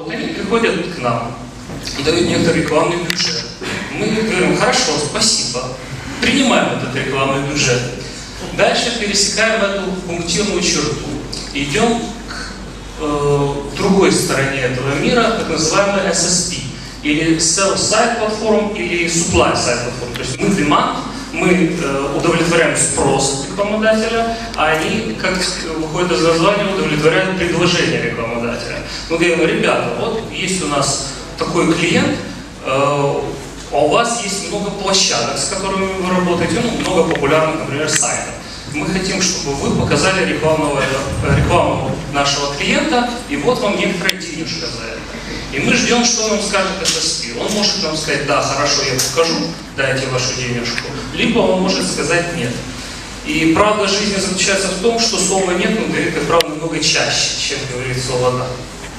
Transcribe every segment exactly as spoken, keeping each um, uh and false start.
Вот они приходят к нам и дают некоторый рекламный бюджет. Мы говорим: хорошо, спасибо, принимаем этот рекламный бюджет. Дальше пересекаем эту пунктирную черту и идем к э, другой стороне этого мира, так называемый эс эс пи, или Sell-Side Platform, или Supply-Side Platform. То есть мы demand, мы э, удовлетворяем спрос рекламодателя, а они, как выходит из названия, удовлетворяют предложение рекламодателя. Мы говорим: ребята, вот есть у нас такой клиент, э, а у вас есть много площадок, с которыми вы работаете, ну, много популярных, например, сайтов. Мы хотим, чтобы вы показали рекламного, рекламу нашего клиента, и вот вам некоторая денежка за это. И мы ждем, что нам скажет эс эс пи. Он может нам сказать: да, хорошо, я покажу, дайте вашу денежку. Либо он может сказать нет. И правда жизни заключается в том, что слова нет, он говорит, как правило, намного чаще, чем говорит слово да.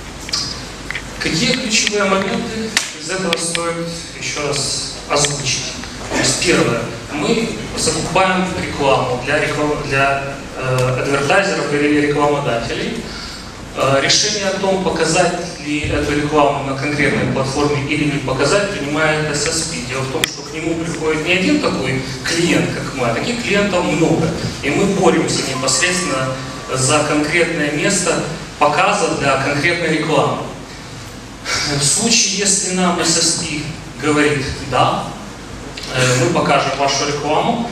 Какие ключевые моменты из этого стоит еще раз озвучить? То есть первое. Мы закупаем рекламу для, реклам... для э, адвертайзеров или рекламодателей. Э, решение о том, показать ли эту рекламу на конкретной платформе или не показать, принимает эс эс пи. Дело в том, что к нему приходит не один такой клиент, как мы, а таких клиентов много. И мы боремся непосредственно за конкретное место показа для конкретной рекламы. В случае, если нам эс эс пи говорит «да», мы покажем вашу рекламу.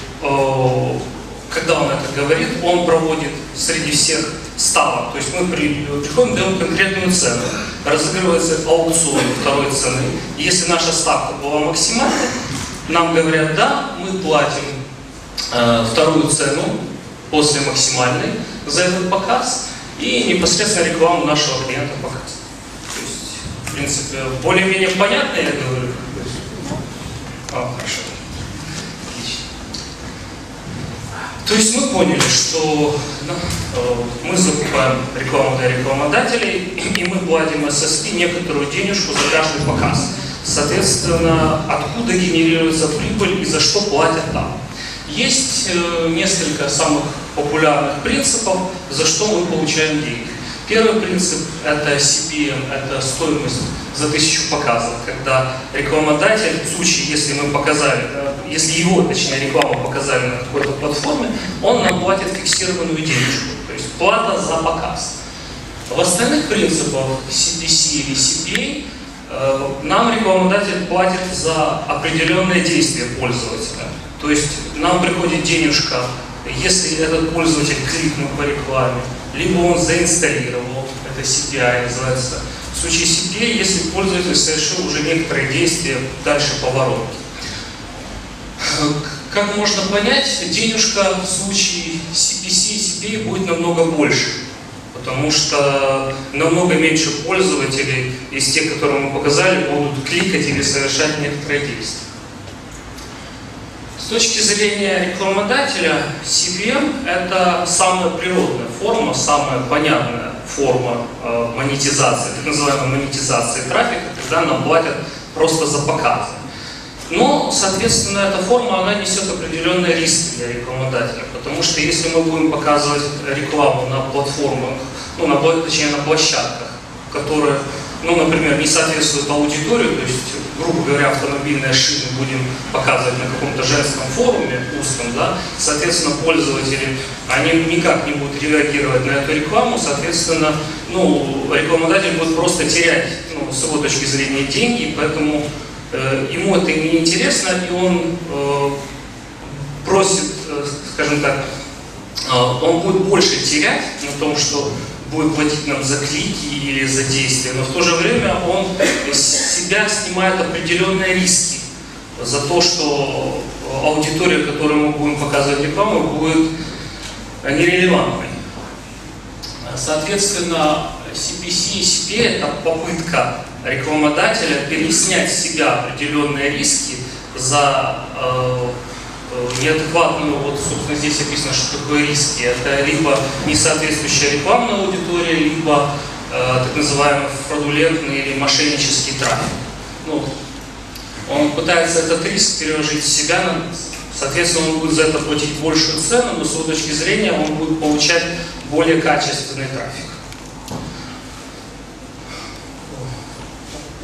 Когда он это говорит, он проводит среди всех ставок. То есть мы приходим, даем конкретную цену. Разыгрывается аукцион второй цены. Если наша ставка была максимальной, нам говорят «да», мы платим вторую цену после максимальной за этот показ и непосредственно рекламу нашего клиента показываем. То есть, в принципе, более-менее понятно, я говорю. А, хорошо. Отлично. То есть мы поняли, что ну, мы закупаем рекламу для рекламодателей, и мы платим эс эс пи некоторую денежку за каждый показ. Соответственно, откуда генерируется прибыль и за что платят там. Есть э, несколько самых популярных принципов, за что мы получаем деньги. Первый принцип – это си пи эм, это стоимость за тысячу показов, когда рекламодатель, в случае, если мы показали, если его, точнее, рекламу показали на какой-то платформе, он нам платит фиксированную денежку, то есть плата за показ. В остальных принципах си пи си или си пи эй э, нам рекламодатель платит за определенное действие пользователя. То есть нам приходит денежка, если этот пользователь кликнул по рекламе, либо он заинсталлировал, это си пи ай называется. В случае си пи эй, если пользователь совершил уже некоторые действия дальше по воронке. Как можно понять, денежка в случае си пи си и си пи эй будет намного больше, потому что намного меньше пользователей из тех, которые мы показали, будут кликать или совершать некоторые действия. С точки зрения рекламодателя, си пи эм – это самая природная форма, самая понятная форма э, монетизации, так называемой монетизации трафика, когда нам платят просто за показы. Но, соответственно, эта форма, она несет определенные риски для рекламодателя, потому что если мы будем показывать рекламу на платформах, ну, на, точнее, на площадках, которые, ну, например, не соответствуют аудитории, то есть, грубо говоря, автомобильные шины будем показывать на каком-то женском форуме узком, да, соответственно, пользователи, они никак не будут реагировать на эту рекламу, соответственно, ну, рекламодатель будет просто терять, ну, с его точки зрения, деньги, поэтому э, ему это не интересно, и он э, просит, э, скажем так, э, он будет больше терять на том, что будет платить нам за клики или за действия, но в то же время он из себя снимает определенные риски за то, что аудитория, которой мы будем показывать рекламу, будет нерелевантной. Соответственно, си пи си и си пи эй – это попытка рекламодателя переснять с себя определенные риски за э, неадекватную, вот, собственно, здесь описано, что такое риски. Это либо несоответствующая рекламная аудитория, либо э, так называемый фродулентный или мошеннический трафик. Ну, он пытается этот риск переложить в себя, соответственно, он будет за это платить большую цену, но с его точки зрения он будет получать более качественный трафик.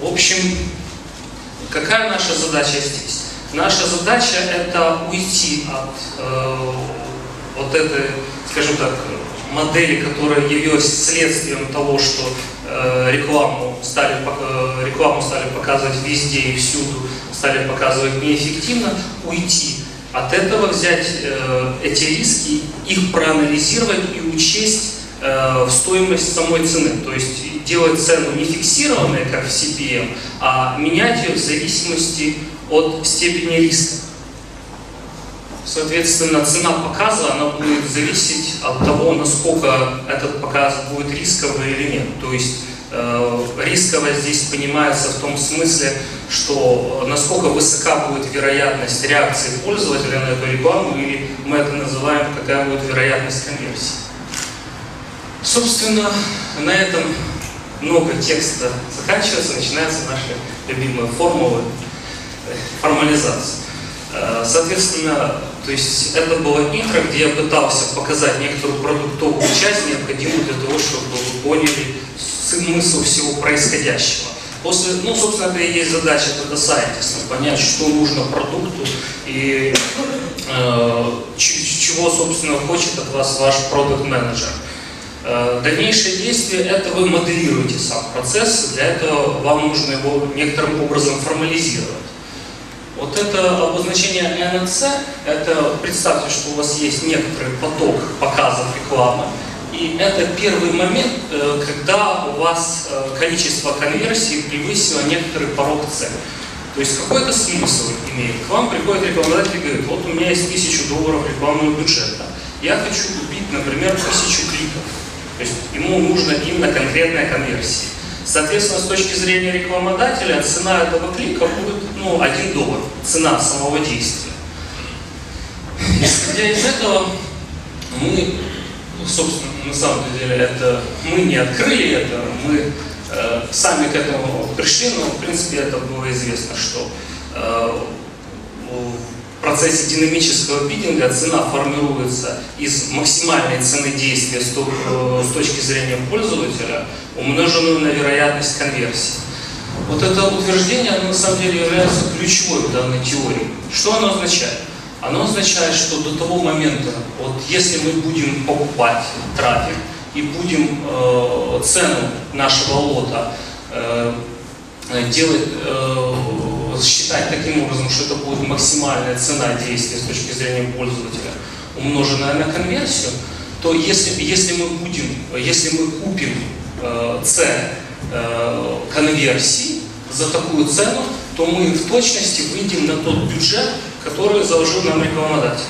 В общем, какая наша задача здесь? Наша задача это уйти от э, вот этой, скажем так, модели, которая явилась следствием того, что э, рекламу, стали, э, рекламу стали показывать везде и всюду, стали показывать неэффективно, уйти от этого, взять э, эти риски, их проанализировать и учесть э, в стоимость самой цены. То есть делать цену не фиксированной, как в си пи эм, а менять ее в зависимости от степени риска. Соответственно, цена показа она будет зависеть от того, насколько этот показ будет рисковый или нет. То есть э, рисковость здесь понимается в том смысле, что насколько высока будет вероятность реакции пользователя на эту рекламу, или мы это называем, какая будет вероятность конверсии. Собственно, на этом много текста заканчивается, начинаются наши любимые формулы, формализации. Соответственно, то есть это было интро, где я пытался показать некоторую продуктовую часть, необходимую для того, чтобы вы поняли смысл всего происходящего. После, ну, собственно, это и есть задача Data Scientist, понять, что нужно продукту и э, чего, собственно, хочет от вас ваш продукт-менеджер. Э, дальнейшее действие – это вы моделируете сам процесс, для этого вам нужно его некоторым образом формализировать. Вот это обозначение эн эн си, это представьте, что у вас есть некоторый поток показов рекламы, и это первый момент, когда у вас количество конверсий превысило некоторый порог цен. То есть какой-то смысл имеет. К вам приходит рекламодатель и говорит: вот у меня есть тысячу долларов рекламного бюджета, я хочу купить, например, тысячу кликов. То есть ему нужна именно конкретная конверсия. Соответственно, с точки зрения рекламодателя, цена этого клика будет ну, один доллар, цена самого действия. Исходя из этого, мы, собственно, на самом деле, это мы не открыли это, мы э, сами к этому пришли, но, в принципе, это было известно, что э, в процессе динамического биддинга цена формируется из максимальной цены действия с, то, э, с точки зрения пользователя, умноженную на вероятность конверсии. Вот это утверждение, оно на самом деле является ключевой в данной теории. Что оно означает? Оно означает, что до того момента, вот если мы будем покупать трафик и будем э, цену нашего лота э, делать, э, считать таким образом, что это будет максимальная цена действия с точки зрения пользователя, умноженная на конверсию, то если, если мы будем, если мы купим э, C э, конверсии за такую цену, то мы в точности выйдем на тот бюджет, который заложил нам рекламодатель.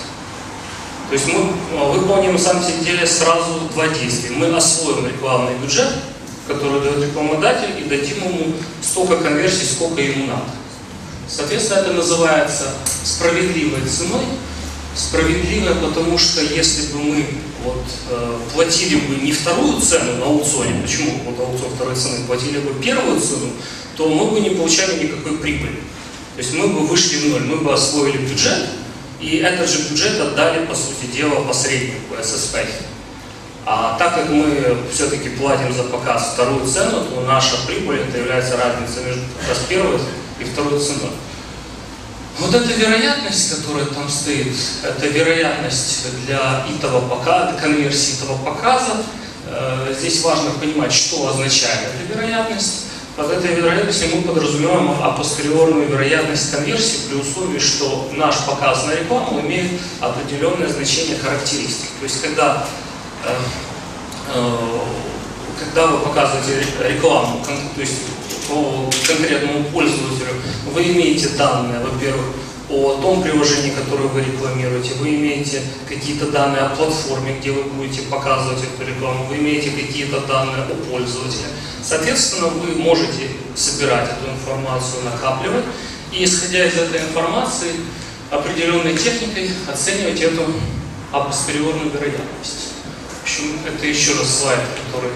То есть мы выполним на самом деле сразу два действия. Мы освоим рекламный бюджет, который дает рекламодатель, и дадим ему столько конверсий, сколько ему надо. Соответственно, это называется справедливой ценой. Справедливой, потому что если бы мы вот, э, платили бы не вторую цену на аукционе, почему вот аукцион второй цены, платили бы первую цену, то мы бы не получали никакой прибыли. То есть мы бы вышли в ноль, мы бы освоили бюджет, и этот же бюджет отдали, по сути дела, посреднику, эс эс пи. А так как мы все-таки платим за показ вторую цену, то наша прибыль это является разницей между как раз первой и второй ценой. Вот эта вероятность, которая там стоит, это вероятность для этого показа, конверсии этого показа. Здесь важно понимать, что означает эта вероятность. Под этой вероятностью мы подразумеваем апостериорную вероятность конверсии при условии, что наш показ на рекламу имеет определенное значение характеристик. То есть, когда, э, э, когда вы показываете рекламу, то есть по конкретному пользователю, вы имеете данные, во-первых, о том приложении, которое вы рекламируете, вы имеете какие-то данные о платформе, где вы будете показывать эту рекламу, вы имеете какие-то данные о пользователе. Соответственно, вы можете собирать эту информацию, накапливать, и, исходя из этой информации, определенной техникой оценивать эту апостериорную вероятность. В общем, это еще раз слайд, который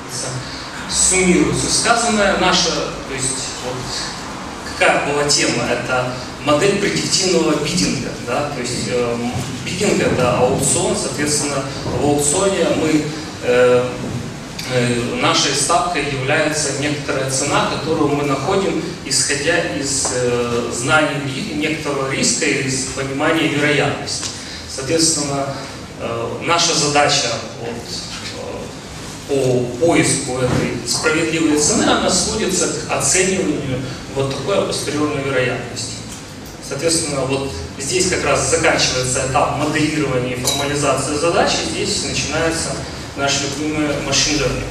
суммирует все сказанное. Наша, то есть, вот, какая была тема? Это модель предиктивного биддинга. Да? То есть э, биддинг это аукцион, соответственно, в аукционе мы, э, нашей ставкой является некоторая цена, которую мы находим, исходя из э, знаний некоторого риска и из понимания вероятности. Соответственно, э, наша задача вот, э, по поиску этой справедливой цены, она сводится к оцениванию вот такой апостериорной вероятности. Соответственно, вот здесь как раз заканчивается этап моделирования и формализации задачи, здесь начинается наш любимый machine learning.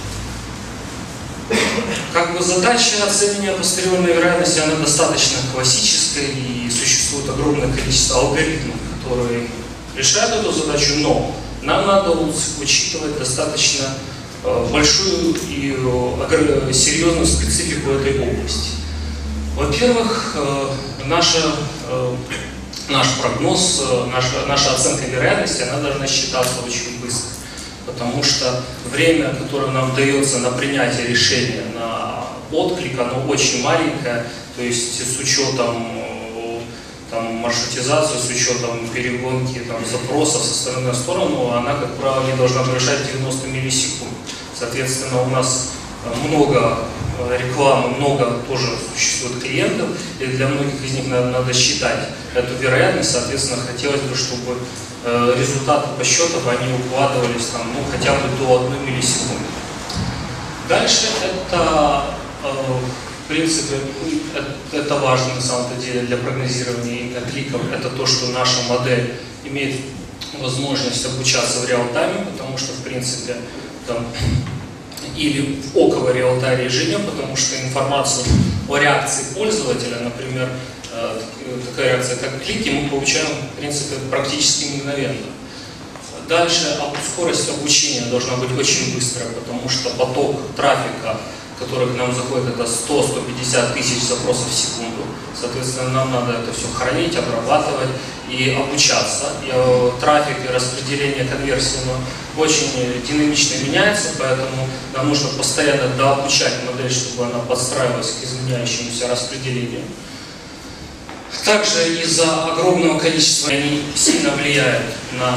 Как бы задача оценивания апостериорной вероятности, она достаточно классическая, и существует огромное количество алгоритмов, которые решают эту задачу, но нам надо учитывать достаточно большую и серьезную специфику этой области. Во-первых, наша, наш прогноз, наша, наша оценка вероятности, она должна считаться очень быстро. Потому что время, которое нам дается на принятие решения, на отклик, оно очень маленькое. То есть с учетом там, маршрутизации, с учетом перегонки там, запросов со стороны на сторону, она, как правило, не должна превышать девяносто миллисекунд. Соответственно, у нас много рекламы, много тоже существует клиентов, и для многих из них надо, надо считать эту вероятность. Соответственно, хотелось бы, чтобы э, результаты подсчетов они укладывались там, ну, хотя бы до одной миллисекунды. Дальше это, э, в принципе, это, это важно на самом деле для прогнозирования именно кликов, это то, что наша модель имеет возможность обучаться в реал-тайме, потому что, в принципе, там, или в около реал-тайм режиме, потому что информацию о реакции пользователя, например, такая реакция, как клики, мы получаем, в принципе, практически мгновенно. Дальше скорость обучения должна быть очень быстрая, потому что поток трафика, который к нам заходит, это сто — сто пятьдесят тысяч запросов в секунду. Соответственно, нам надо это все хранить, обрабатывать и обучаться. И трафик и распределение конверсии очень динамично меняется, поэтому нам нужно постоянно дообучать модель, чтобы она подстраивалась к изменяющемуся распределению. Также из-за огромного количества они сильно влияют на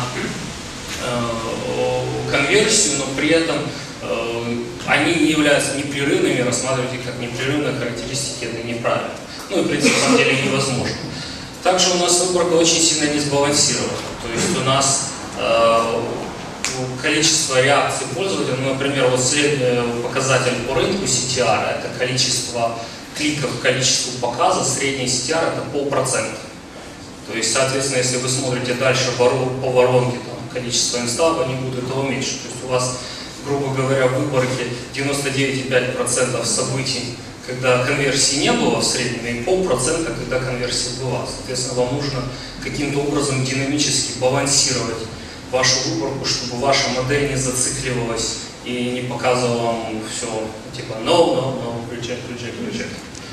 э, конверсию, но при этом э, они не являются непрерывными, рассматривать их как непрерывные характеристики, это неправильно. Ну и, в принципе, на самом деле невозможно. Также у нас выборка очень сильно не сбалансирована. То есть у нас э, количество реакций пользователя, ну, например, вот средний показатель по рынку си ти ар, это количество кликов к количеству показа, средний си ти ар это полпроцента. То есть, соответственно, если вы смотрите дальше по воронке, там, количество инсталлов, они будут этого меньше. То есть у вас, грубо говоря, в выборке девяносто девять и пять десятых процента событий, когда конверсии не было в среднем, и полпроцента, когда конверсия была. Соответственно, вам нужно каким-то образом динамически балансировать вашу выборку, чтобы ваша модель не зацикливалась и не показывала вам все типа no, no, no, reject, reject, reject.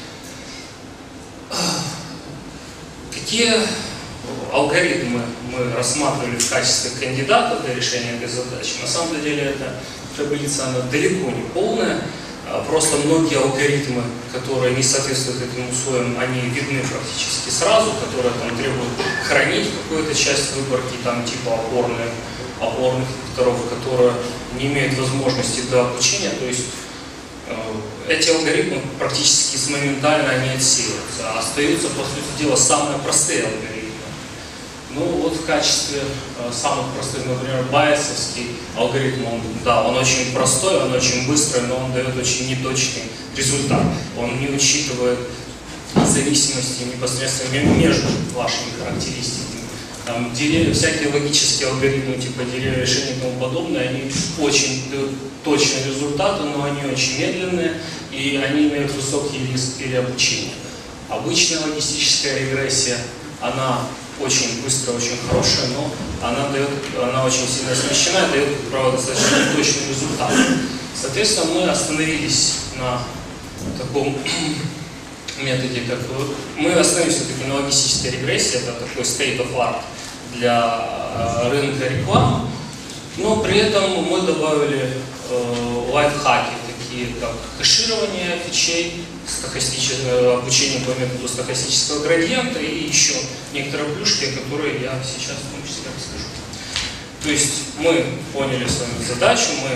Какие алгоритмы мы рассматривали в качестве кандидата для решения этой задачи? На самом деле эта таблица она далеко не полная. Просто многие алгоритмы, которые не соответствуют этим условиям, они видны практически сразу, которые там требуют хранить какую-то часть выборки, там типа опорных, опорных векторов, которые не имеют возможности до обучения. То есть э, эти алгоритмы практически моментально они отсеиваются, а остаются, по сути дела, самые простые алгоритмы. Ну вот в качестве э, самых простых, например, байесовский алгоритм, он, да, он очень простой, он очень быстрый, но он дает очень неточный результат. Он не учитывает зависимости непосредственно между вашими характеристиками. Там, деревья, всякие логические алгоритмы типа деревья решения и тому подобное, они очень дают точные результаты, но они очень медленные и они имеют высокий риск переобучения. Обычная логистическая регрессия, она очень быстрая, очень хорошая, но она, дает, она очень сильно смещена и дает, как правило, достаточно точный результат. Соответственно, мы остановились на таком методе, как мы остановились все-таки на логистической регрессии, это такой state of art для рынка рекламы, но при этом мы добавили э, лайфхаки, такие как кэширование фичей, обучение по методу стохастического градиента и еще некоторые плюшки, которые я сейчас в том числе расскажу. То есть мы поняли свою задачу, мы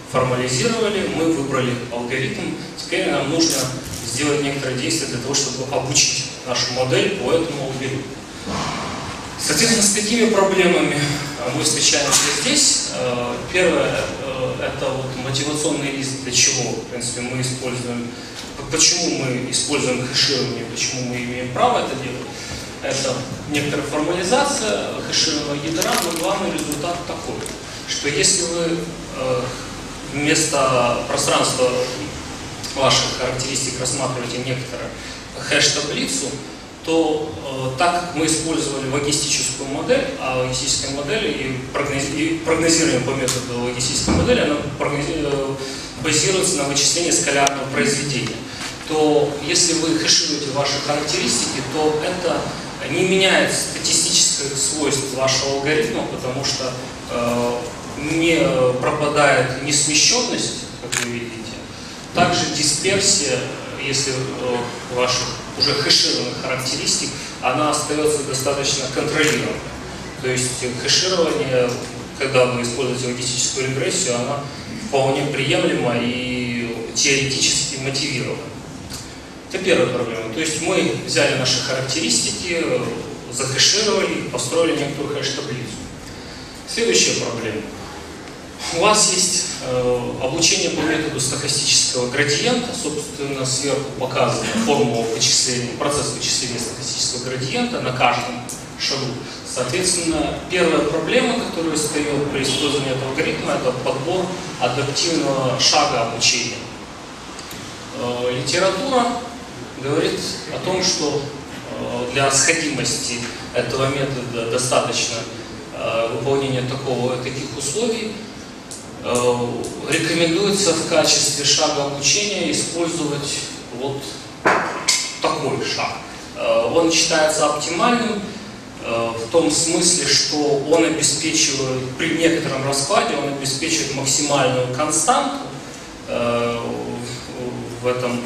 формализировали, мы выбрали алгоритм. Теперь нам нужно сделать некоторые действия для того, чтобы обучить нашу модель по этому алгоритму. Соответственно, с какими проблемами мы встречаемся здесь? Первое – это вот мотивационный риск, для чего, в принципе, мы используем, почему мы используем хэширование, почему мы имеем право это делать. Это некоторая формализация хэшированного ядра, но главный результат такой, что если вы вместо пространства ваших характеристик рассматриваете некоторую хэш-таблицу, то э, так как мы использовали логистическую модель, а логистическая модель и, прогнози, и прогнозируем по методу логистической модели, она прогнози, э, базируется на вычислении скалярного произведения, то если вы хэшируете ваши характеристики, то это не меняет статистических свойств вашего алгоритма, потому что э, не пропадает несмещенность, как вы видите, также дисперсия, если э, ваших уже хэшированных характеристик, она остается достаточно контролируемой. То есть хэширование, когда вы используете логистическую регрессию, она вполне приемлема и теоретически мотивирована. Это первая проблема. То есть мы взяли наши характеристики, захэшировали, построили некоторую хэш-таблицу. Следующая проблема. У вас есть э, обучение по методу стохастического градиента, собственно, сверху показана формула вычисления, процесс вычисления стохастического градиента на каждом шагу. Соответственно, первая проблема, которая встает при использовании этого алгоритма, это подбор адаптивного шага обучения. Э, литература говорит о том, что э, для сходимости этого метода достаточно э, выполнения такого, таких условий. Рекомендуется в качестве шага обучения использовать вот такой шаг. Он считается оптимальным в том смысле, что он обеспечивает, при некотором раскладе, он обеспечивает максимальную константу в этом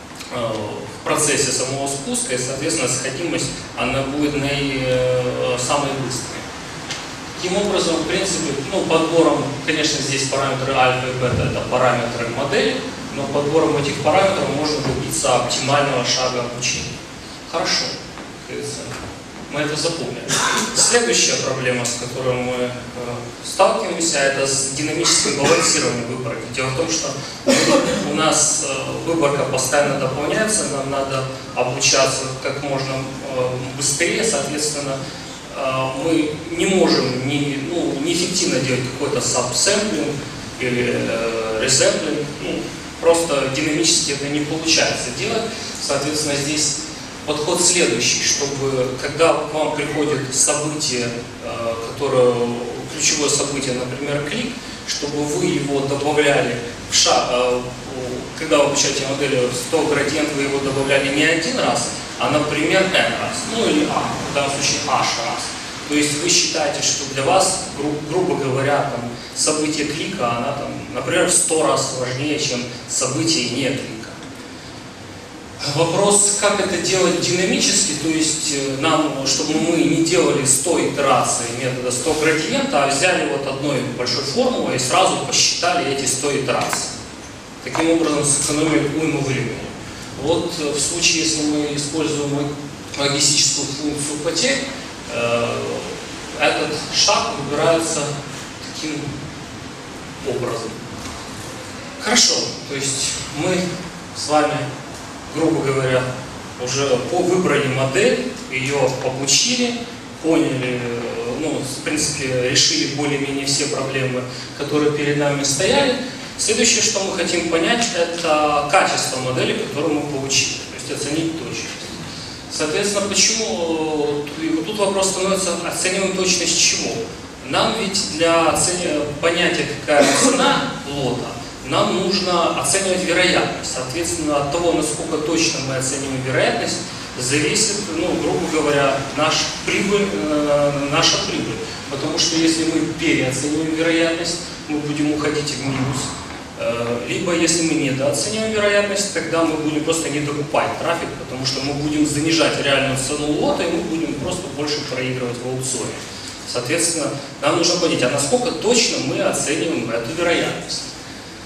в процессе самого спуска, и, соответственно, сходимость она будет наи, самой быстрой. Таким образом, в принципе, ну, подбором, конечно, здесь параметры альфа и бета – это параметры модели, но подбором этих параметров можно добиться оптимального шага обучения. Хорошо, мы это запомнили. Следующая проблема, с которой мы э, сталкиваемся, это с динамическим балансированием выборки. Дело в том, что у нас э, выборка постоянно дополняется, нам надо обучаться как можно э, быстрее, соответственно, мы не можем не, ну, неэффективно делать какой-то сабсэмплинг или э, ресэмплинг, ну, просто динамически это не получается делать. Соответственно, здесь подход следующий, чтобы когда к вам приходит событие, э, которое, ключевое событие, например, клик, чтобы вы его добавляли в шаг, э, когда вы обучаете модель сто градиент, вы его добавляли не один раз, а, например, n раз, ну или a, в данном случае h раз. То есть вы считаете, что для вас, гру грубо говоря, там, событие клика, она, там, например, в сто раз важнее, чем событие не клика. Вопрос, как это делать динамически, то есть нам, чтобы мы не делали сто итераций метода сто градиента, а взяли вот одной большой формулы и сразу посчитали эти сто итераций. Таким образом сэкономили уйму времени. Вот в случае, если мы используем логистическую функцию потерь, э, этот шаг выбирается таким образом. Хорошо, то есть мы с вами, грубо говоря, уже выбрали модель, ее обучили, поняли, ну, в принципе, решили более-менее все проблемы, которые перед нами стояли. Следующее, что мы хотим понять, это качество модели, которую мы получили, то есть оценить точность. Соответственно, почему тут вопрос становится, оцениваем точность чего? Нам ведь для оцени... понятия, какая цена лота, нам нужно оценивать вероятность. Соответственно, от того, насколько точно мы оцениваем вероятность, зависит, ну, грубо говоря, наш прибыль, э, наша прибыль. Потому что если мы переоцениваем вероятность, мы будем уходить в минус. Либо, если мы недооцениваем вероятность, тогда мы будем просто не докупать трафик, потому что мы будем занижать реальную цену лота, и мы будем просто больше проигрывать в аукционе. Соответственно, нам нужно понять, а насколько точно мы оцениваем эту вероятность.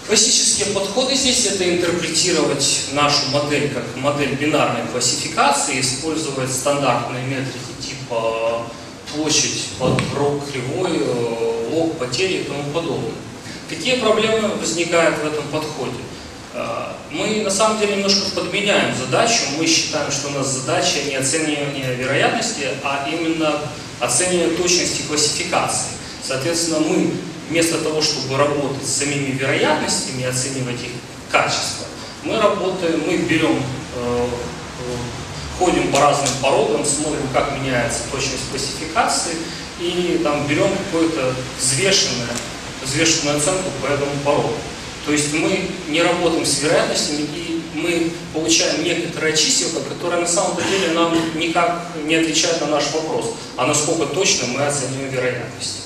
Классические подходы здесь — это интерпретировать нашу модель как модель бинарной классификации, использовать стандартные метрики типа площадь, круг кривой, лог потери и тому подобное. Какие проблемы возникают в этом подходе? Мы на самом деле немножко подменяем задачу. Мы считаем, что у нас задача не оценивание вероятности, а именно оценивание точности классификации. Соответственно, мы вместо того, чтобы работать с самими вероятностями и оценивать их качество, мы работаем, мы берем, э, ходим по разным порогам, смотрим, как меняется точность классификации, и там берем какую-то взвешенную, взвешенную оценку по этому порогу. То есть мы не работаем с вероятностями, и мы получаем некоторая чиселка, которая на самом деле нам никак не отвечает на наш вопрос, а насколько точно мы оцениваем вероятности.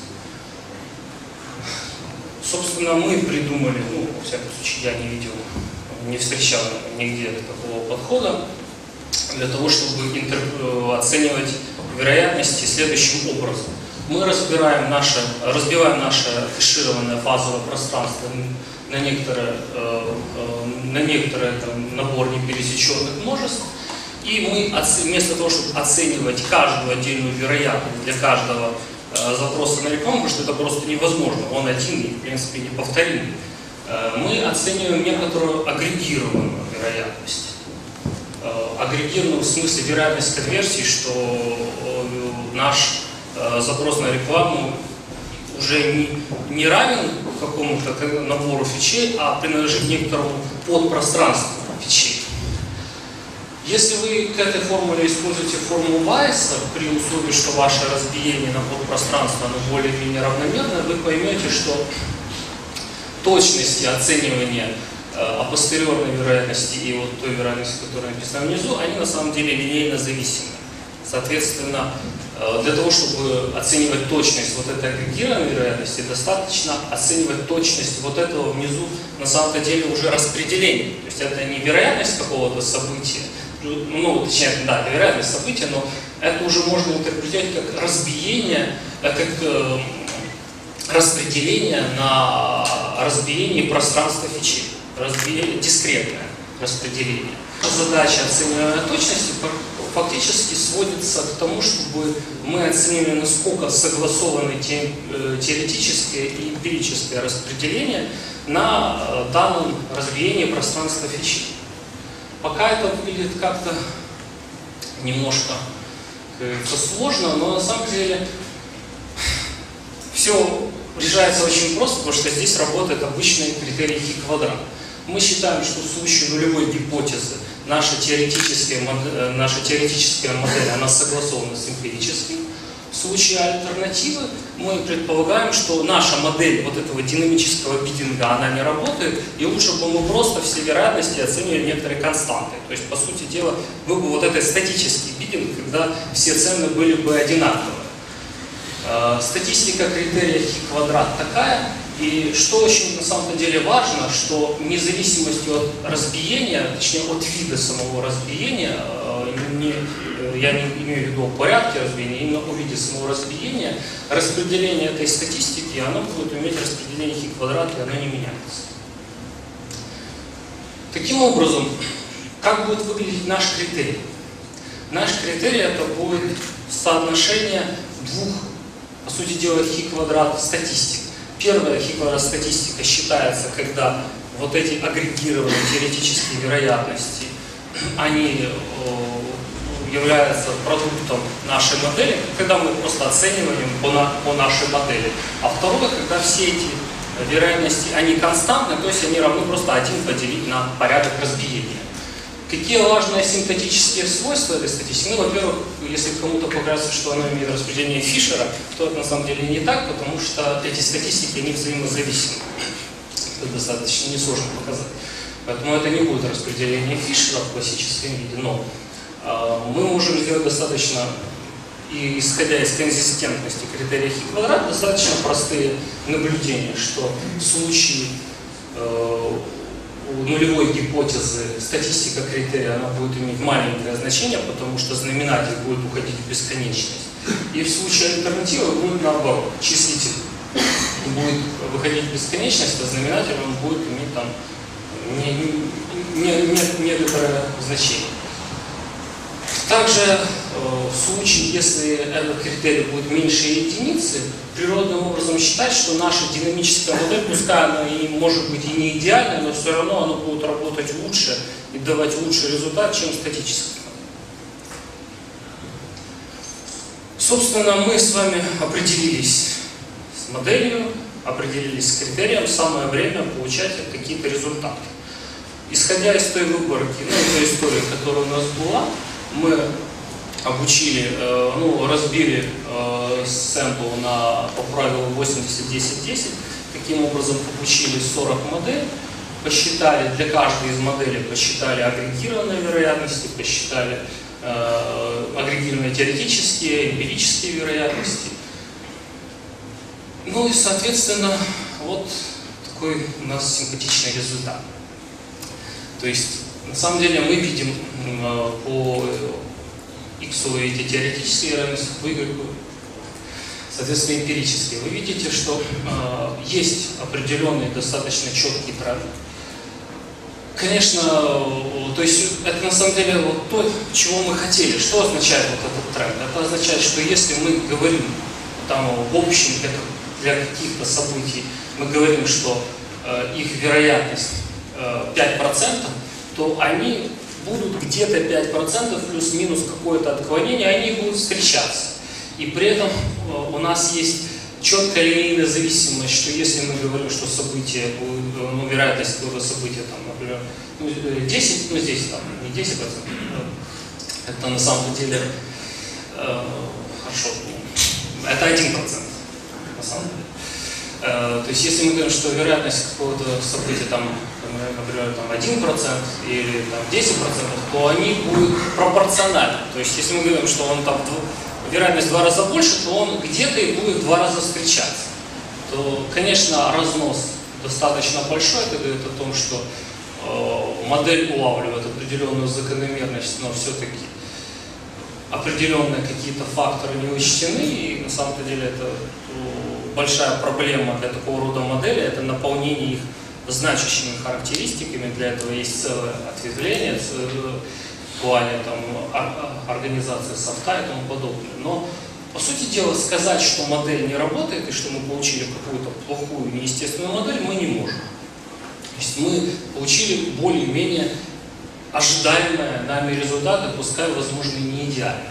Собственно, мы придумали, ну, во всяком случае, я не видел, не встречал нигде такого подхода, для того, чтобы оценивать вероятности следующим образом. Мы разбираем наше, разбиваем наше хэшированное фазовое пространство на некоторые, на некоторые там, набор непересеченных множеств, и мы вместо того, чтобы оценивать каждую отдельную вероятность для каждого запроса на рекламу, потому что это просто невозможно, он один и, в принципе, неповторимый, мы оцениваем некоторую агрегированную вероятность. Агрегированную в смысле вероятность конверсии, что наш запрос на рекламу уже не, не равен какому-то набору фичей, а принадлежит некоторому подпространству фичей. Если вы к этой формуле используете формулу Вайса, при условии, что ваше разбиение на подпространство оно более-менее равномерное, вы поймете, что точности оценивания апостериорной вероятности и вот той вероятности, которая написана внизу, они на самом деле линейно зависимы. Соответственно, для того, чтобы оценивать точность вот этой агрегированной вероятности, достаточно оценивать точность вот этого внизу на самом деле уже распределения. То есть это не вероятность какого-то события, ну, точнее, да, это вероятность события, но это уже можно интерпретировать как разбиение, как э, распределение на разбиение пространства фичей, разбиение, дискретное распределение. Задача оценивания точности фактически сводится к тому, чтобы мы оценили, насколько согласованы те, э, теоретическое и эмпирическое распределение на э, данном разбиении пространства фичей. Пока это выглядит как-то немножко как сложно, но на самом деле все решается очень просто, потому что здесь работает обычный критерий хи-квадрат. Мы считаем, что в случае нулевой гипотезы наша теоретическая модель, наша теоретическая модель она согласована с эмпирической. В случае альтернативы мы предполагаем, что наша модель вот этого динамического биддинга она не работает, и лучше бы мы просто все вероятности оценивали некоторые константы. То есть, по сути дела, был бы вот этот статический биддинг, когда все цены были бы одинаковые. Статистика критерия хи-квадрат такая. И что очень на самом деле важно, что вне зависимости от разбиения, точнее от вида самого разбиения, не, я не имею в виду о порядке разбиения, именно о виде самого разбиения, распределение этой статистики, оно будет иметь распределение хи-квадрат, и оно не меняется. Таким образом, как будет выглядеть наш критерий? Наш критерий это будет соотношение двух, по сути дела, хи-квадрат статистик. Первая хи-квадрат статистика считается, когда вот эти агрегированные теоретические вероятности, они являются продуктом нашей модели, когда мы просто оцениваем по, на, по нашей модели. А второе, когда все эти вероятности, они константны, то есть они равны просто один поделить на порядок разбиения. Какие важные симптотические свойства этой статистики? Ну, во-первых, если кому-то покажется, что она имеет распределение Фишера, то это на самом деле не так, потому что эти статистики, они взаимозависимы. Это достаточно несложно показать. Поэтому это не будет распределение Фишера в классическом виде, но э, мы можем сделать достаточно, и, исходя из консистентности критерия хи-квадрат, достаточно простые наблюдения, что в случае э, у нулевой гипотезы статистика критерия она будет иметь маленькое значение, потому что знаменатель будет уходить в бесконечность. И в случае альтернативы будет наоборот, числитель будет выходить в бесконечность, то знаменатель он будет иметь там не, не, не, некоторое значение. Также э, в случае, если этот критерий будет меньше единицы, природным образом считать, что наша динамическая модель, пускай она и может быть и не идеальная, но все равно она будет работать лучше и давать лучший результат, чем статическая. Собственно, мы с вами определились с моделью, определились с критерием, самое время получать какие-то результаты. Исходя из той выборки, ну, той истории, которая у нас была, мы обучили, э, ну, разбили э, сэмпл на, по правилу восемьдесят десять десять, таким образом обучили сорок моделей, посчитали, для каждой из моделей посчитали агрегированные вероятности, посчитали э, агрегированные теоретические, эмпирические вероятности. Ну и, соответственно, вот такой у нас симпатичный результат. То есть, на самом деле, мы видим э, по x эти теоретические вероятности, по y, соответственно, эмпирические. Вы видите, что э, есть определенный достаточно четкий тренд. Конечно, то есть это на самом деле вот то, чего мы хотели. Что означает вот этот тренд? Это означает, что если мы говорим там в общем это для каких-то событий, мы говорим, что э, их вероятность э, пять процентов, то они будут где-то пять процентов плюс-минус какое-то отклонение, они будут встречаться. И при этом э, у нас есть четкая линейная зависимость, что если мы говорим, что событие, ну, вероятность этого события, там, например, ну, десять, ну здесь там не десять процентов, это на самом деле э, хорошо, это один процент на самом деле. Э, то есть если мы говорим, что вероятность какого-то события, там, например, там, один процент или там, десять процентов, то они будут пропорциональны. То есть если мы говорим, что он там вероятность в два раза больше, то он где-то и будет в два раза встречаться. То, конечно, разнос достаточно большой, это говорит о том, что э, модель улавливает определенную закономерность, но все-таки определенные какие-то факторы не учтены, и на самом деле это э, большая проблема для такого рода модели, это наполнение их значащими характеристиками, для этого есть целое ответвление, в плане там, организации софта и тому подобное. Но, по сути дела, сказать, что модель не работает и что мы получили какую-то плохую неестественную модель, мы не можем. То есть мы получили более-менее ожидаемые нами результаты, пускай, возможно, не идеальные.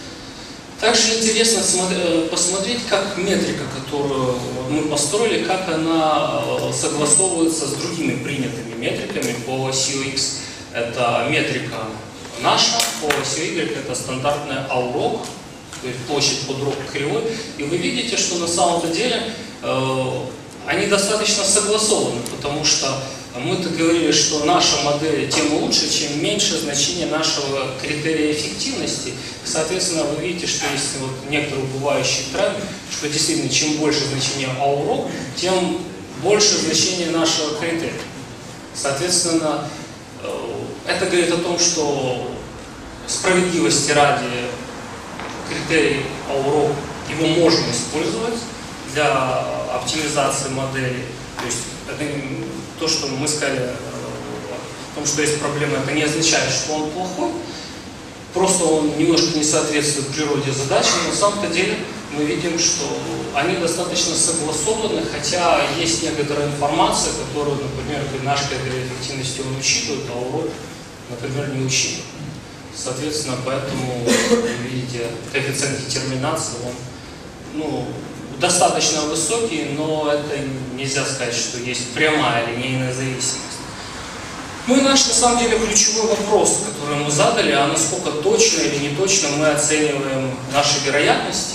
Также интересно посмотреть, как метрика, которую мы построили, как она согласовывается с другими принятыми метриками по оси X. Это метрика наша, по оси Y это стандартная аурок, то есть площадь под рог кривой. И вы видите, что на самом деле э, они достаточно согласованы, потому что мы-то говорили, что наша модель тем лучше, чем меньше значение нашего критерия эффективности. Соответственно, вы видите, что есть вот некоторый убывающий тренд, что действительно чем больше значение аурок, тем больше значение нашего критерия. Соответственно, это говорит о том, что справедливости ради критерий аурок его можно использовать для оптимизации модели. То есть это, то, что мы сказали о том, что есть проблема, это не означает, что он плохой, просто он немножко не соответствует природе задачи, но на самом-то деле мы видим, что они достаточно согласованы, хотя есть некоторая информация, которую, например, наш критерий эффективности он учитывает, а урок, например, не учитывает. Соответственно, поэтому, вы видите, коэффициент детерминации, он, ну, достаточно высокий, но это нельзя сказать, что есть прямая линейная зависимость. Ну и наш, на самом деле, ключевой вопрос, который мы задали, а насколько точно или не точно мы оцениваем наши вероятности,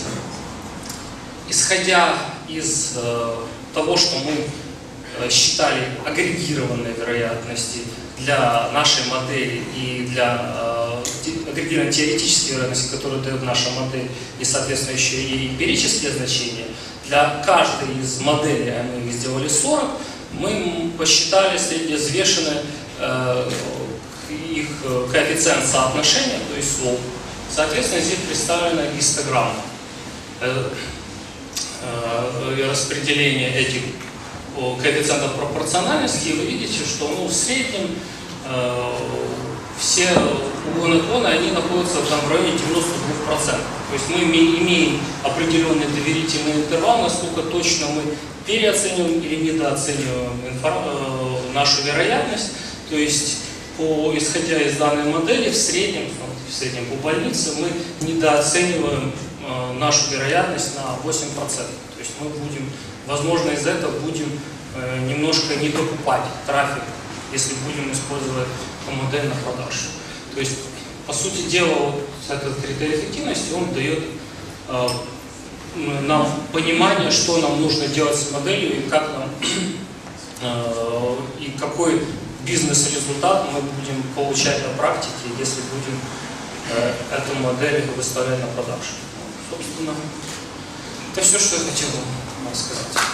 исходя из э, того, что мы э, считали агрегированные вероятности для нашей модели и для э, агрегированной теоретической вероятности, которую дает наша модель, и, соответственно, еще и эмпирические значения, для каждой из моделей, а мы их сделали сорок, мы посчитали средневзвешенные э, их коэффициент соотношения, то есть слоп. Соответственно, здесь представлена гистограмма. Э, э, распределение этих коэффициентов пропорциональности, и вы видите, что ну, в среднем э, все углы наклона, они находятся там, в районе девяноста двух процентов. То есть мы имеем определенный доверительный интервал, насколько точно мы переоцениваем или недооцениваем э, нашу вероятность. То есть, по, исходя из данной модели, в среднем, в среднем по больнице мы недооцениваем э, нашу вероятность на восемь процентов. То есть мы будем, возможно, из-за этого будем э, немножко не докупать трафик, если будем использовать эту модель на продажу. То есть, по сути дела, вот этот критерий эффективности, он дает э, нам понимание, что нам нужно делать с моделью и как нам э, и какой бизнес-результат мы будем получать на практике, если будем э, эту модель выставлять на продажу. Собственно, это все, что я хотел вам сказать.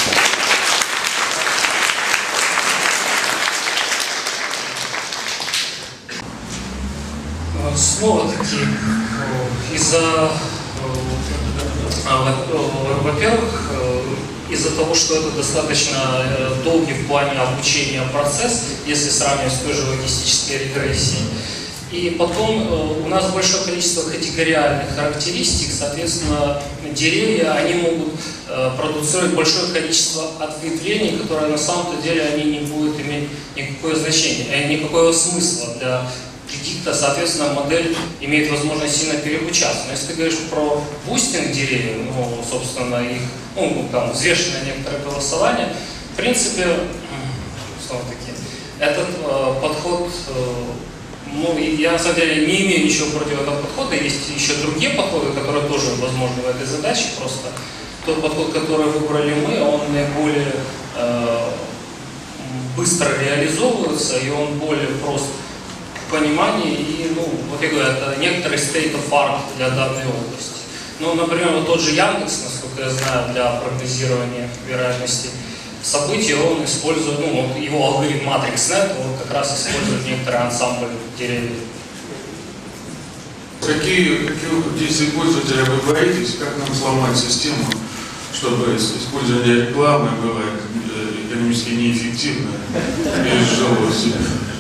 Снова-таки, из-за, во-первых, из-за того, что это достаточно долгий в плане обучения процесс, если сравнивать с той же логистической регрессией. И потом у нас большое количество категориальных характеристик, соответственно, деревья, они могут продуцировать большое количество ответвлений, которые на самом-то деле они не будут иметь никакое значение, никакого смысла для предикта, соответственно, модель имеет возможность сильно переобучаться. Но если ты говоришь про бустинг деревьев, ну, собственно, их, ну, там, взвешенное некоторое голосование, в принципе, снова-таки, этот э, подход, э, ну, я, на самом деле, не имею ничего против этого подхода, есть еще другие подходы, которые тоже возможны в этой задаче, просто тот подход, который выбрали мы, он наиболее э, быстро реализовывается, и он более прост понимание и, ну, вот я говорю, это некоторый state of art для данной области. Ну, например, вот тот же Яндекс, насколько я знаю, для прогнозирования вероятности событий, он использует, ну, вот его алгоритм MatrixNet, он как раз использует некоторый ансамбль деревьев. Какие, какие действия пользователя вы боитесь, как нам сломать систему, чтобы использование рекламы было экономически неэффективно и изжило себя?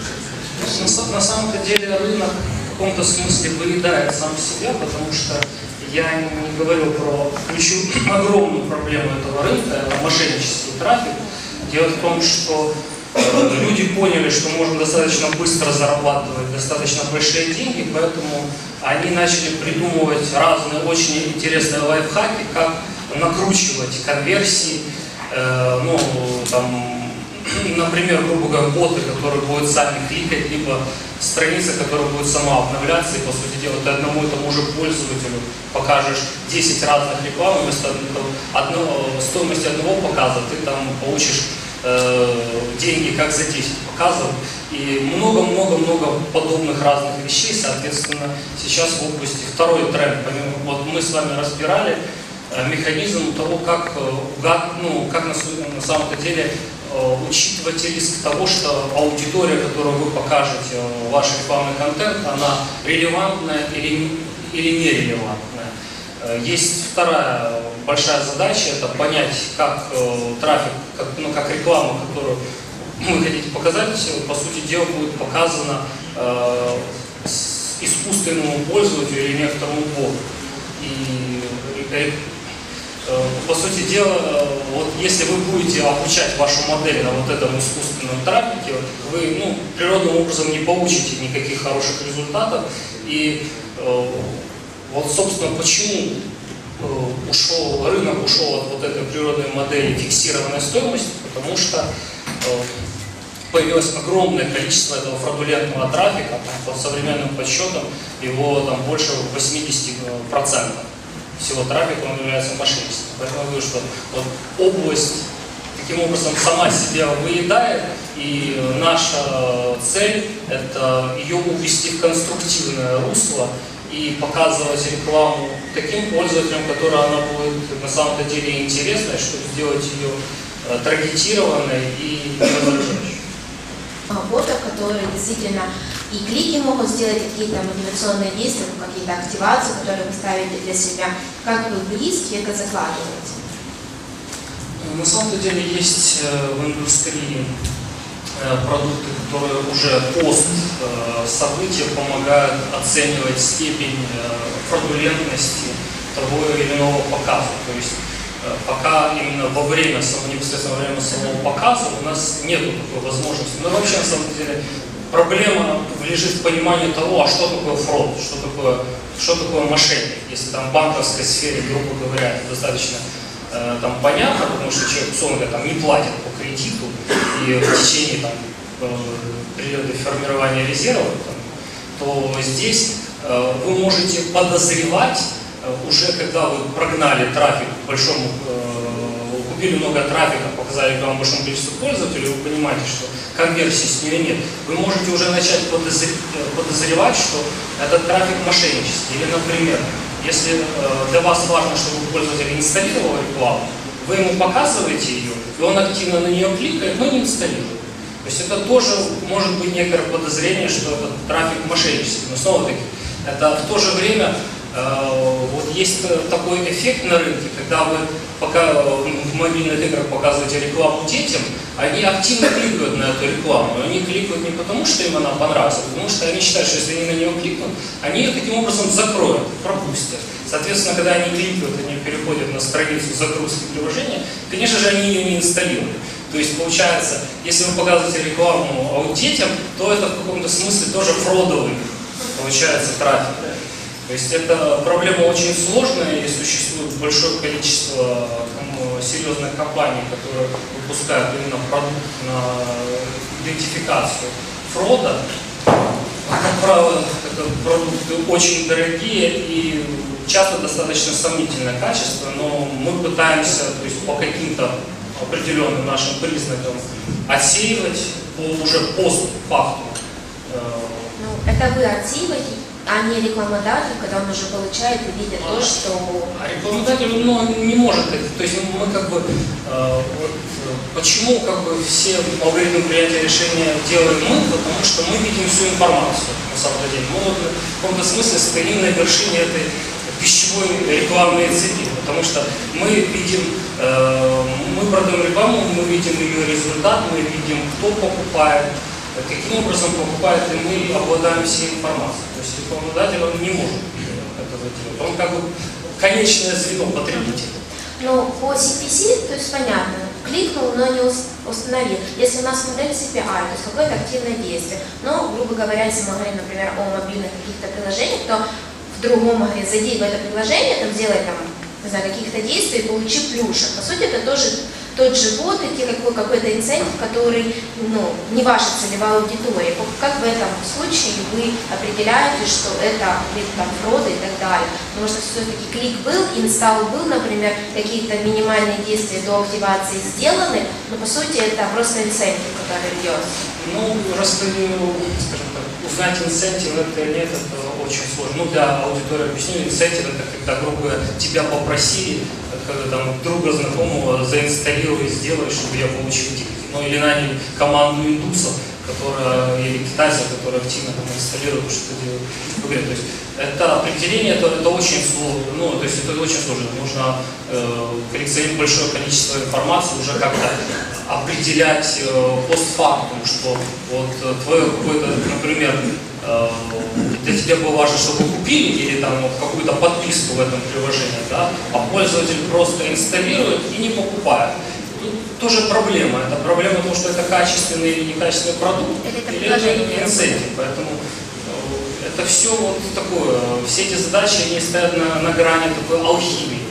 На, на самом-то деле рынок в каком-то смысле выедает сам себя, потому что я не говорил про ключевую огромную проблему этого рынка, это мошеннический трафик. Дело в том, что э, люди поняли, что можно достаточно быстро зарабатывать достаточно большие деньги, поэтому они начали придумывать разные очень интересные лайфхаки, как накручивать конверсии, э, ну, там, например, грубо говоря, боты, которые будут сами кликать, либо страница, которая будет сама обновляться, и, по сути дела, ты одному и тому же пользователю покажешь десять разных реклам, вместо одного, стоимости одного показа ты там получишь э, деньги как за десять показов, и много-много-много подобных разных вещей, соответственно, сейчас в области второй тренд, помимо, вот мы с вами разбирали э, механизм того, как, э, ну, как на, на самом-то деле учитывать риск того, что аудитория, которую вы покажете, ваш рекламный контент, она релевантная или, или нерелевантная. Есть вторая большая задача, это понять, как трафик, как, ну, как реклама, которую вы хотите показать, по сути дела будет показана э, искусственному пользователю или некоторому боту. И, и по сути дела, вот если вы будете обучать вашу модель на вот этом искусственном трафике, вы, ну, природным образом не получите никаких хороших результатов. И э, вот, собственно, почему э, ушел, рынок ушел от вот этой природной модели фиксированной стоимости, потому что э, появилось огромное количество этого фродулентного трафика, там, по современным подсчетам его там больше восьмидесяти процентов. Всего трафика, он является мошенничеством. Поэтому я говорю, что вот область таким образом сама себя выедает, и наша цель – это ее увести в конструктивное русло и показывать рекламу таким пользователям, которая она будет на самом-то деле интересной, чтобы сделать ее таргетированной и раздражающей. Ботов, которые действительно и клики могут сделать, какие-то мотивационные действия, какие-то активации, которые вы ставите для себя. Как вы близки это закладываете? На самом деле есть в индустрии продукты, которые уже пост события помогают оценивать степень фродулентности того или иного показа. То есть пока именно во время, непосредственно во время самого показа у нас нет такой возможности. Но вообще на самом деле проблема лежит в понимании того, а что такое фрод, что такое, что такое мошенник. Если там в банковской сфере, грубо говоря, это достаточно э, там, понятно, потому что человек, условно говоря, там, не платит по кредиту, и в течение там, э, периода формирования резервов, там, то здесь э, вы можете подозревать, э, уже когда вы прогнали трафик к большому, э, купили много трафика, показали вам большому количеству пользователей, вы понимаете, что конверсии с нее нет, вы можете уже начать подозревать, что этот трафик мошеннический. Или, например, если для вас важно, чтобы пользователь инсталлировал рекламу, вы ему показываете ее, и он активно на нее кликает, но не инсталлирует. То есть это тоже может быть некоторое подозрение, что этот трафик мошеннический. Но снова-таки, это в то же время э, вот есть такой эффект на рынке, когда вы пока в мобильных играх показываете рекламу детям, они активно кликают на эту рекламу. И они кликают не потому, что им она понравится, а потому что они считают, что если они на нее кликнут, они ее таким образом закроют, пропустят. Соответственно, когда они кликают, они переходят на страницу загрузки приложения, конечно же, они ее не инсталируют. То есть, получается, если вы показываете рекламу детям, то это в каком-то смысле тоже фродовый, получается, трафик. То есть, это проблема очень сложная, и существует большое количество ну, серьезных компаний, которые выпускают именно продукт на идентификацию фрода. Как правило, это продукты очень дорогие и часто достаточно сомнительное качество, но мы пытаемся, то есть, по каким-то определенным нашим признакам отсеивать по уже постфактум. Ну, это вы отсеиваете, а не рекламодатель, когда он уже получает и видит то, что... А рекламодатель ну, не может, то есть мы как бы, э, вот, почему как бы все алгоритмы принятия решения делаем мы, потому что мы видим всю информацию, на самом деле. Мы вот в каком-то смысле стоим на вершине этой пищевой рекламной цепи, потому что мы видим, э, мы продаем рекламу, мы видим ее результат, мы видим, кто покупает, каким образом покупает, и мы обладаем всей информацией. То есть рекламодатель он не может этого делать. Он как бы конечное звено потребителя. Ну, по си пи си, то есть понятно, кликнул, но не установил. Если у нас модель си пи ай, то есть какое-то активное действие. Но, грубо говоря, если мы говорим, например, о мобильных каких-то приложениях, то в другом говорит, зайди в это приложение, там сделай там, не знаю, каких-то действий и получи плюшек. По сути, это тоже тот же бот, идти какой, какой-то инцентив, который ну, не ваша целевая аудитория. Как в этом случае вы определяете, что это клик там фрода и так далее? Потому что все-таки клик был, инсталл был, например, какие-то минимальные действия до активации сделаны, но по сути это просто инцентив, который ведется. Ну, скажем так, узнать инцентив это или нет, это очень сложно. Ну, для аудитории объясню, инцентив это когда, грубо говоря, тебя попросили, когда там друга знакомого заинсталлируй, сделай, чтобы я получил деньги. Ну, или наняли команду индусов, которая, или китайцев, которые активно там инсталируют, что делают в игре. То есть это определение, это, это очень сложно, ну, то есть это очень сложно. Нужно э, коллекционировать большое количество информации, уже как-то определять э, постфактум, что вот твое какое-то, например, э, для тебя было важно, чтобы вы купили или там вот, какую-то подписку в этом приложении, да, а пользователь просто инсталирует и не покупает. Тут тоже проблема. Это проблема того, что это качественный или некачественный продукт, это или это инцентив. Поэтому э, это все вот такое, все эти задачи, они стоят на, на грани такой алхимии.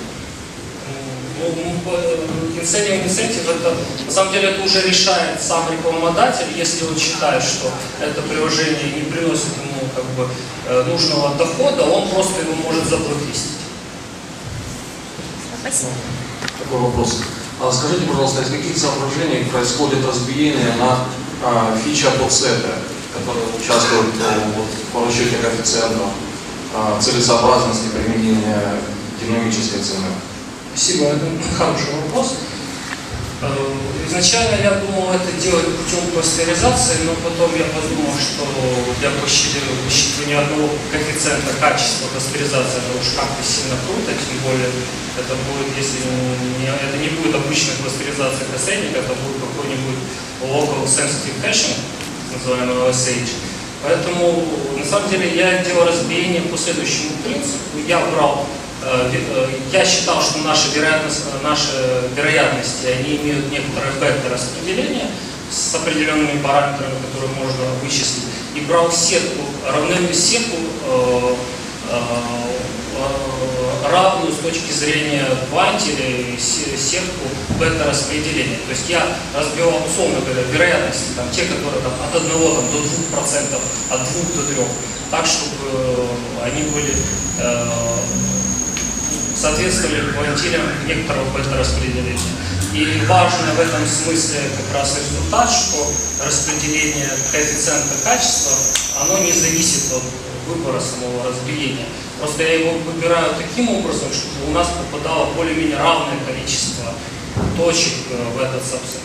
Инцентив, инцентив, это на самом деле это уже решает сам рекламодатель, если он считает, что это приложение не приносит ему как бы нужного дохода, он просто его может заблоклистить. Спасибо. Такой вопрос. А скажите, пожалуйста, из каких соображений происходит разбиение на а, фича подсета, которые участвуют вот, в расчете коэффициентов а, целесообразности применения динамической цены? Спасибо, это хороший вопрос. Изначально я думал это делать путем кластеризации, но потом я подумал, что для высчитывания одного коэффициента качества кластеризации это уж как-то сильно круто, тем более это будет, если не, это не будет обычная кластеризация кассетника, это будет какой-нибудь local sensitive caching, называемый о эс эйч. Поэтому на самом деле я делал разбиение по следующему принципу. Я брал Я считал, что наши вероятности, наши вероятности они имеют некоторое вектор распределения с определенными параметрами, которые можно вычислить. И брал сетку, равномерную сетку, э, э, равную с точки зрения квантили сетку вектор-распределения. То есть я разбивал, условно говоря, вероятности, там, те, которые там, от одного там, до двух процентов, от двух до трех, так, чтобы э, они были э, соответствовали квантилям некоторого вектор-распределения. И важно в этом смысле как раз результат, что распределение коэффициента качества, оно не зависит от выбора самого разбиения. Просто я его выбираю таким образом, чтобы у нас попадало более-менее равное количество точек в этот сабсет.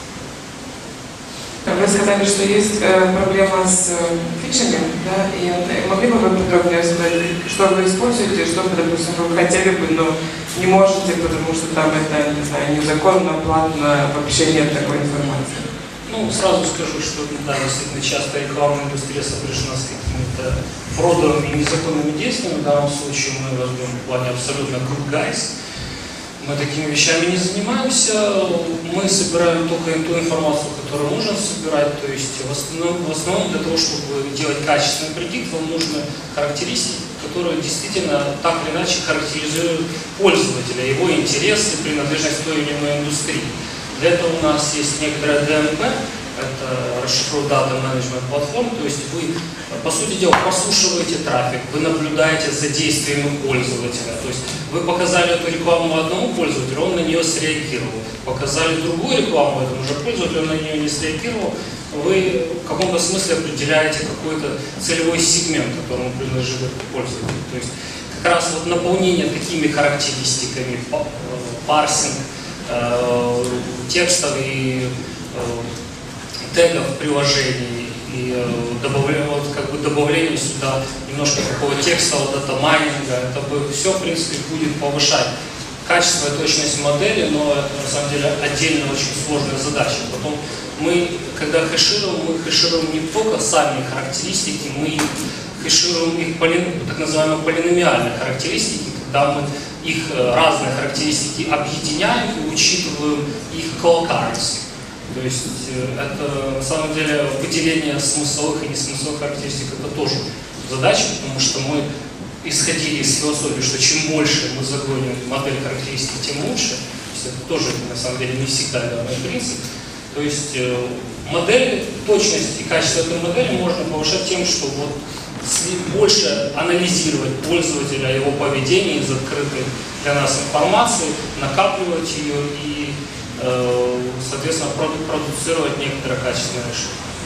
Вы сказали, что есть э, проблема с э, фичами, да, и э, могли бы вы подробнее сказать, что вы используете, что, допустим, вы хотели бы, но не можете, потому что там это, не знаю, незаконно, платно, вообще нет такой информации? Ну, сразу скажу, что да, действительно часто рекламная индустрия сопряжена с какими-то фродовыми и незаконными действиями. В данном случае мы разберем в плане абсолютно good guys. Мы такими вещами не занимаемся, мы собираем только ту информацию, которую нужно собирать, то есть в основном, в основном для того, чтобы делать качественный предикт, вам нужны характеристики, которые действительно так или иначе характеризуют пользователя, его интересы, принадлежность к той или иной индустрии. Для этого у нас есть некоторая ди эм пи, это расшифрует Data Management Platform, то есть вы, по сути дела, прослушиваете трафик, вы наблюдаете за действиями пользователя, то есть вы показали эту рекламу одному пользователю, он на нее среагировал, показали другую рекламу этому же пользователю, он на нее не среагировал, вы в каком-то смысле определяете какой-то целевой сегмент, которому принадлежит этот пользователь. То есть как раз вот наполнение такими характеристиками, парсинг э, текстов и э, тегов в приложении и э, добавление, вот, как бы добавление сюда немножко такого текстового дата-майнинга, это бы все, в принципе, будет повышать качество и точность модели, но это на самом деле отдельно очень сложная задача. Потом мы, когда хэшируем, мы хэшируем не только сами характеристики, мы хэшируем их поли, так называемые полиномиальные характеристики, когда мы их разные характеристики объединяем и учитываем их co-occurrence. То есть это на самом деле выделение смысловых и несмысловых характеристик это тоже задача, потому что мы исходили из философии, что чем больше мы загоним модель характеристик, тем лучше. То есть это тоже на самом деле не всегда верный принцип. То есть модель, точность и качество этой модели можно повышать тем, что вот больше анализировать пользователя, его поведение из открытой для нас информации, накапливать ее и соответственно, продуцировать некоторое качественное решение.